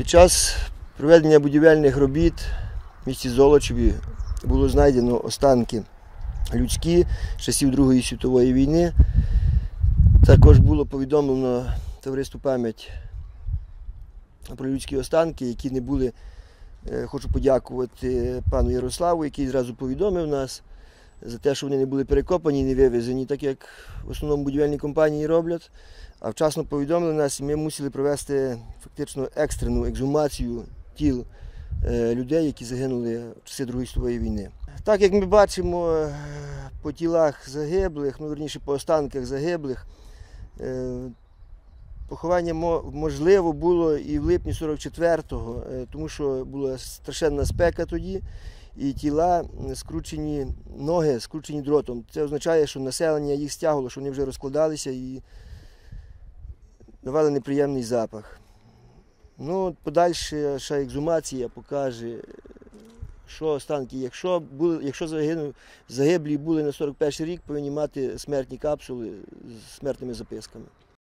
Під час проведення будівельних робіт в місті Золочеві було знайдено останки людські з часів Другої світової війни. Також було повідомлено товариству «Пам'ять» про людські останки, які не були. Хочу подякувати пану Ярославу, який зразу повідомив нас за те, що вони не були перекопані і не вивезені, так як в основному будівельні компанії роблять. А вчасно повідомили нас, і ми мусили провести фактично екстрену ексгумацію тіл людей, які загинули в часи Другої світової війни. Так як ми бачимо по тілах загиблих, верніше по останках загиблих, поховання можливо було і в липні 44-го, тому що була страшенна спека тоді, і тіла скручені, ноги скручені дротом. Це означає, що населення їх стягувало, що вони вже розкладалися і давали неприємний запах. Подальша ексгумація покаже, що останки, якщо загиблі були на 41-й рік, повинні мати смертні капсули з смертними записками.